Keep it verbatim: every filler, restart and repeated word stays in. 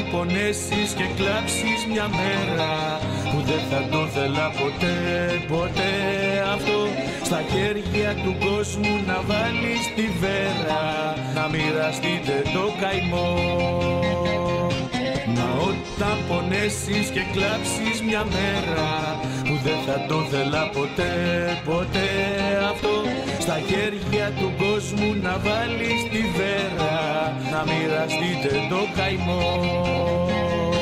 πονέσεις και κλάψεις μια μέρα που δεν θα το θέλα ποτέ, ποτέ αυτό. Στα χέρια του κόσμου να βάλεις τη βέρα, να μοιραστείτε το καημό. Μα όταν πονέσεις και κλάψεις μια μέρα που δεν θα το θέλα ποτέ, ποτέ αυτό. Στα χέρια του κόσμου να βάλεις τη βέρα, να μοιραστείτε το καημό.